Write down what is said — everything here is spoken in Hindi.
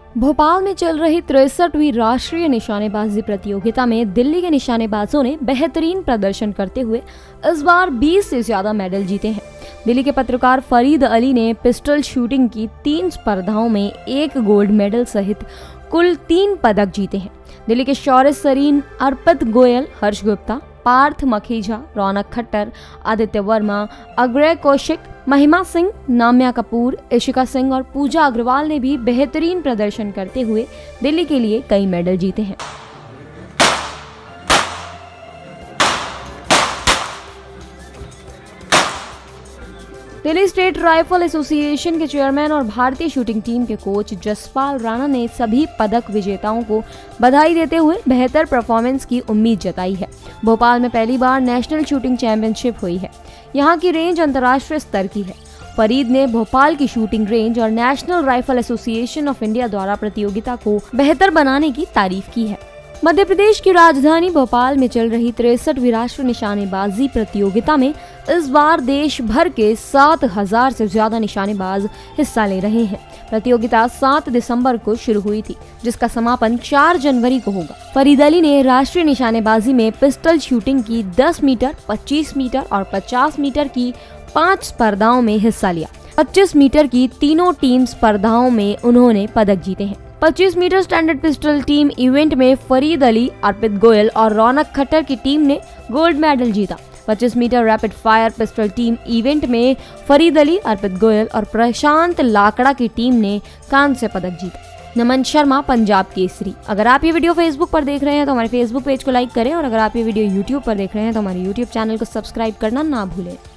भोपाल में चल रही 63वीं राष्ट्रीय निशानेबाजी प्रतियोगिता में दिल्ली के निशानेबाजों ने बेहतरीन प्रदर्शन करते हुए इस बार 20 से ज्यादा मेडल जीते हैं। दिल्ली के पत्रकार फरीद अली ने पिस्टल शूटिंग की 3 स्पर्धाओं में 1 गोल्ड मेडल सहित कुल 3 पदक जीते हैं। दिल्ली के शौर्य सरीन, अर्पित गोयल, हर्ष गुप्ता, पार्थ मखीजा, रौनक खट्टर, आदित्य वर्मा, अग्रय कौशिक, महिमा सिंह, नाम्या कपूर, इशिका सिंह और पूजा अग्रवाल ने भी बेहतरीन प्रदर्शन करते हुए दिल्ली के लिए कई मेडल जीते हैं। दिल्ली स्टेट राइफल एसोसिएशन के चेयरमैन और भारतीय शूटिंग टीम के कोच जसपाल राणा ने सभी पदक विजेताओं को बधाई देते हुए बेहतर परफॉर्मेंस की उम्मीद जताई है। भोपाल में पहली बार नेशनल शूटिंग चैंपियनशिप हुई है। यहाँ की रेंज अंतर्राष्ट्रीय स्तर की है। फरीद ने भोपाल की शूटिंग रेंज और national rifle association of India द्वारा प्रतियोगिता को बेहतर बनाने की तारीफ की है। मध्य प्रदेश की राजधानी भोपाल में चल रही 63वीं राष्ट्रीय निशानेबाजी प्रतियोगिता में इस बार देश भर के 7000 से ज्यादा निशानेबाज हिस्सा ले रहे हैं। प्रतियोगिता 7 दिसंबर को शुरू हुई थी, जिसका समापन 4 जनवरी को होगा। फरीद अली ने राष्ट्रीय निशानेबाजी में पिस्टल शूटिंग की 10 मीटर, 25 मीटर और 50 मीटर की 5 स्पर्धाओं में हिस्सा लिया। 25 मीटर की तीनों टीम स्पर्धाओं में उन्होंने पदक जीते हैं। 25 metre standard pistol team event में फरीद अली, अर्पित गोयल और रौनक खट्टर की टीम ने गोल्ड मेडल जीता। 25 metre rapid fire pistol team event में फरीद अली, अर्पित गोयल और प्रशांत लाकड़ा की टीम ने कांस्य पदक जीता। नमन शर्मा, पंजाब केसरी। अगर आप ये वीडियो फेसबुक पर देख रहे हैं तो हमारे फेसबुक पेज को लाइक करें और अगर आप ये वीडियो यूट्यूब पर देख रहे हैं तो हमारे यूट्यूब चैनल को सब्सक्राइब करना ना भूलें।